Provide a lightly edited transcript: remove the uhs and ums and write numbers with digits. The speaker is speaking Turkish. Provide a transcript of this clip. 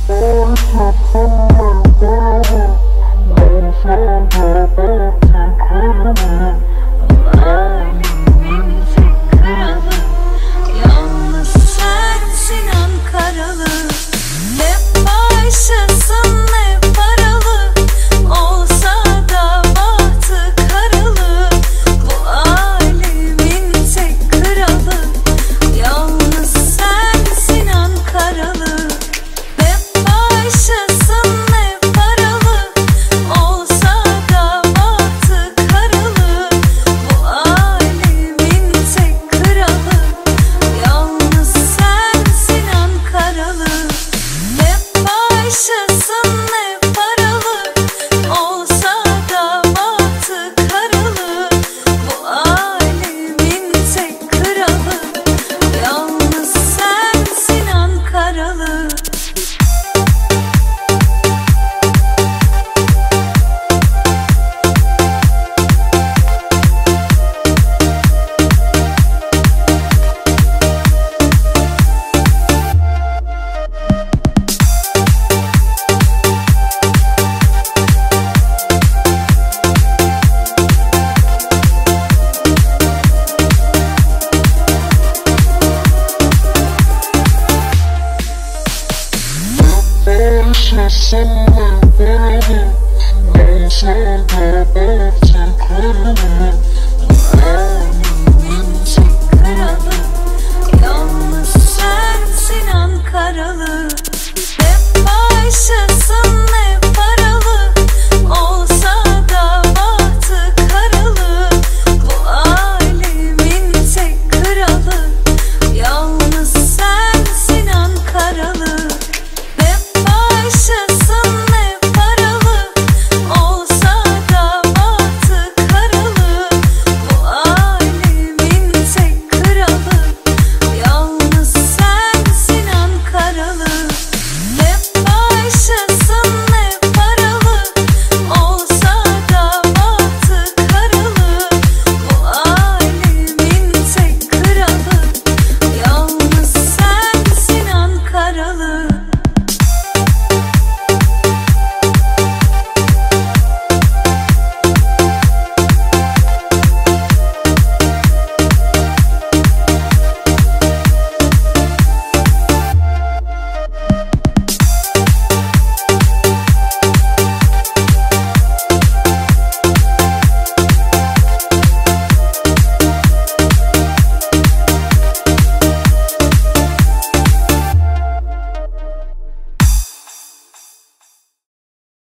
Yalnız sensin Ankaralı. Ne başlasın ne paralı, olsa da bahtı karalı. Bu alemin tek kralı, yalnız sensin Ankaralı. Ne başlasın ne paralı, olsa da bahtı karalı. Bu alemin tek kralı, yalnız sensin Ankaralı. Ne başlasın ne paralı, olsa da bahtı karalı. Bu alemin tek kralı, yalnız sensin Ankaralı. Yalnız sensin Ankaralı.